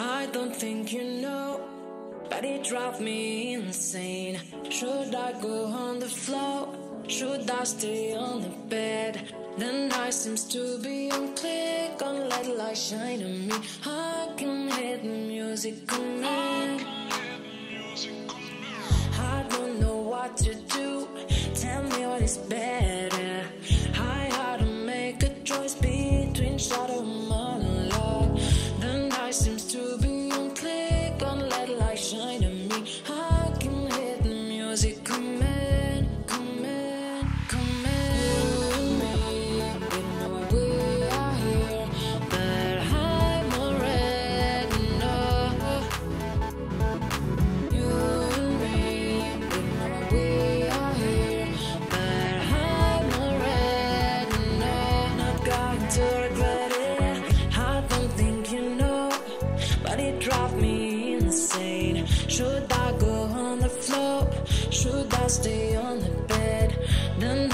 I don't think you know, but it drives me insane. Should I go on the floor? Should I stay on the bed? The night seems to be on click, on let light shine on me. I can hear the music coming. I don't know what to do. Tell me what is better. I had to make a choice between shadow and monologue. The night seems to be on click, on let light shine on me. I can hear the music coming, coming, coming. You and me, you know we are here, but I'm already know. You and me, you know we are here, but I'm already know. Not going to regret it. I don't think you know, but it drives me insane. Should I go on the floor? Should I stay on the bed? The